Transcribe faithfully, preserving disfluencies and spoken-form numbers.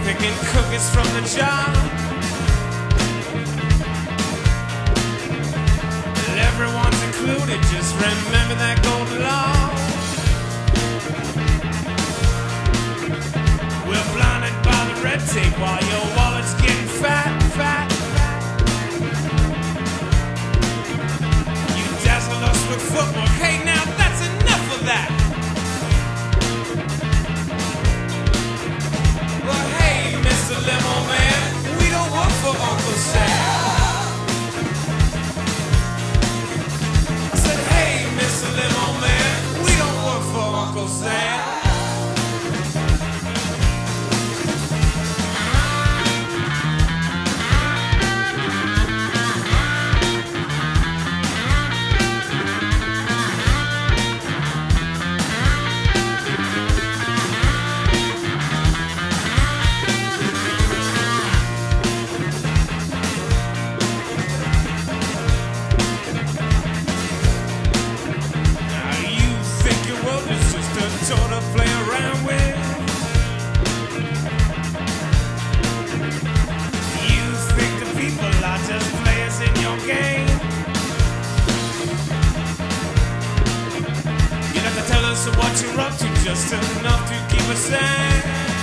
picking cookies from the jar. Everyone's included, just remember that golden law. We're blinded by the red tape while your wallet's getting fat, fat, fat. You dazzle us with footwork, hey now that's enough of that. Well hey, Mister Limo Man, we don't work for Uncle Sam. Limo Man, we don't work for Uncle Sam. Sort of play around with. You think the people are just players in your game. You have to tell us what you're up to, just enough to keep us sane.